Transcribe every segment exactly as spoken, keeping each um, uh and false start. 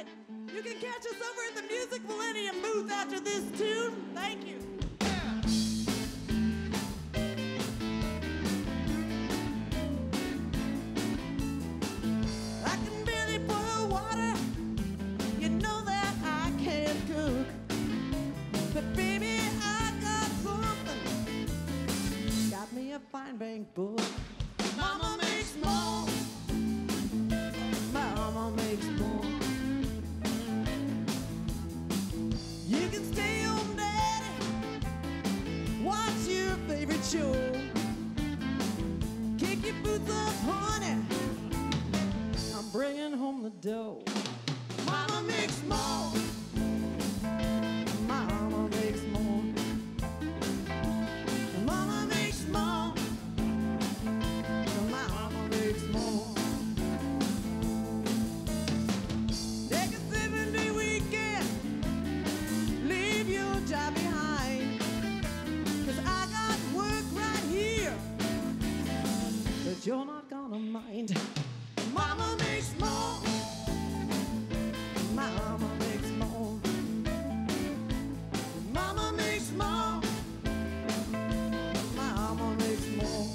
right. You can catch us over at the Music Millennium booth after this tune. Thank you. I can barely boil water. You know that I can't cook. But baby, I got something. Got me a fine bank book. Mama makes more. Mama makes more. You can stay home, daddy. Watch your favorite show. Kick your boots up, honey. I'm bringing home the dough. Mama makes more. Mama makes more. Mama makes more. Mama makes more. Take a seven-day weekend. Leave your job behind. 'Cause I got work right here that you're not gonna mind. Mama makes more. Mama makes more. Mama makes more. Mama makes more.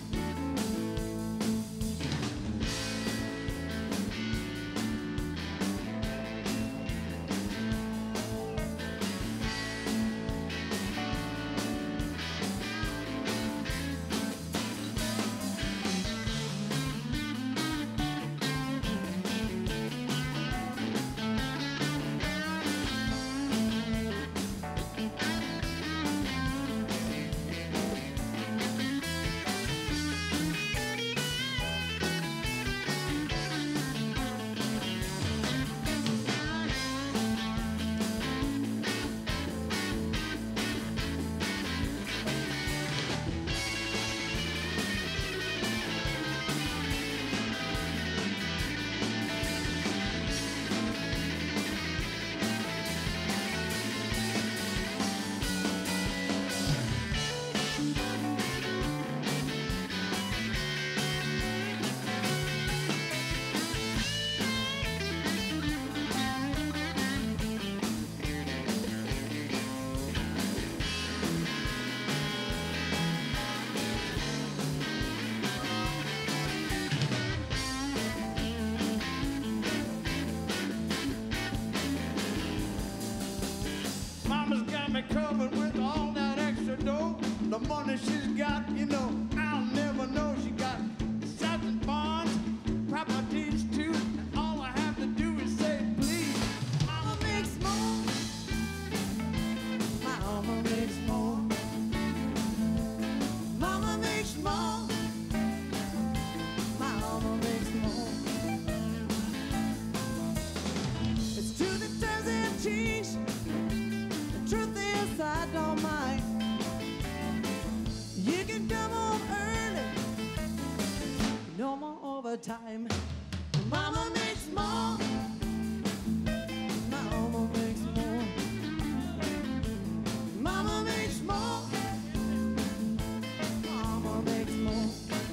Mama's got me covered with all that extra dough. The money she's got, you know, I'll never know. She got stocks and bonds, properties too. And all I have to do is say, please. Mama makes more. Mama makes more. Mama makes more. Mama makes more. It's true that times have changed. The truth is I don't mind. You can come home early. No more overtime. Mama makes more. Mama makes more. Mama makes more. Mama makes more.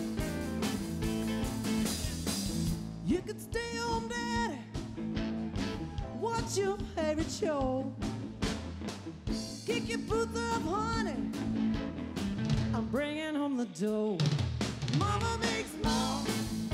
You could stay home, daddy. Watch your favorite show. Kick your boots up, honey. I'm bringing home the dough. Mama makes more.